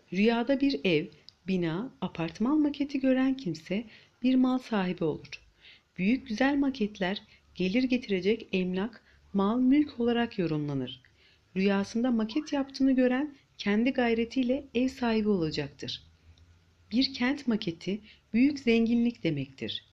Rüyada bir ev, bina, apartman maketi gören kimse bir mal sahibi olur. Büyük güzel maketler gelir getirecek emlak, mal, mülk olarak yorumlanır. Rüyasında maket yaptığını gören kendi gayretiyle ev sahibi olacaktır. Bir kent maketi büyük zenginlik demektir.